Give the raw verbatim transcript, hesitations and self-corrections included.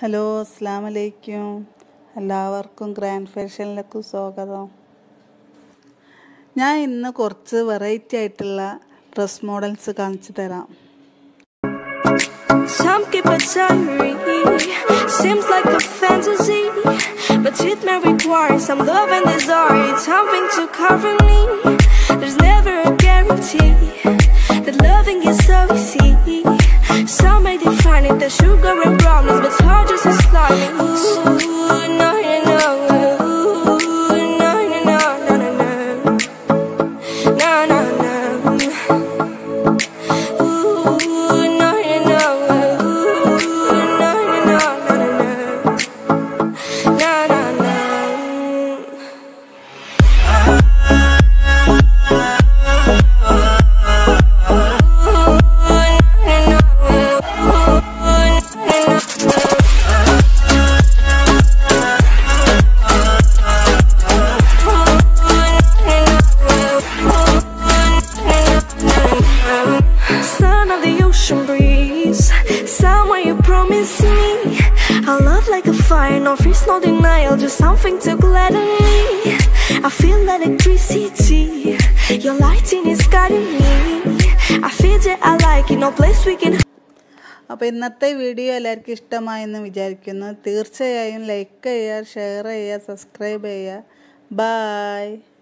Hello അസ്സലാമു അലൈക്കും. എല്ലാവർക്കും ഗ്രാൻഡ് ഫാഷനിലേക്ക് സ്വാഗതം. ഞാൻ ഇന്ന് കുറച്ച് വെറൈറ്റി ആയിട്ടുള്ള ഡ്രസ് മോഡൽസ് കാണിച്ചു തരാം. Some keep it diary, seems like a fantasy, but it may require some love and desire, something to cover me. There's never a guarantee that loving is so easy. Some may define it as sugar and brownies, but hard just as slimy. Ooh, no, no, no. Ooh, no, no, no, no, no, no. No, no, no. Son of the ocean breeze, somewhere you promised me a love like a fire, no fears, no denial, just something to gladden me. I feel electricity, your lighting is guiding me. I feel that I like it, no place we can. അപ്പോൾ ഇന്നത്തെ video എല്ലാവർക്കും ഇഷ്ടമായെന്ന് വിചാരിക്കുന്നു. തീർച്ചയായും like ചെയ്യുക, share ചെയ്യുക, subscribe ചെയ്യുക. By.